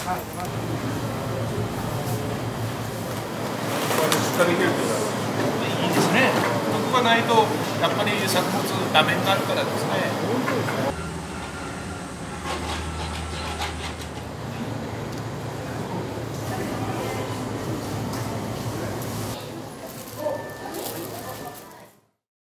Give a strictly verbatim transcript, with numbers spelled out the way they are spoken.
いいですね。徳がないとやっぱり作物ダメになるからですね。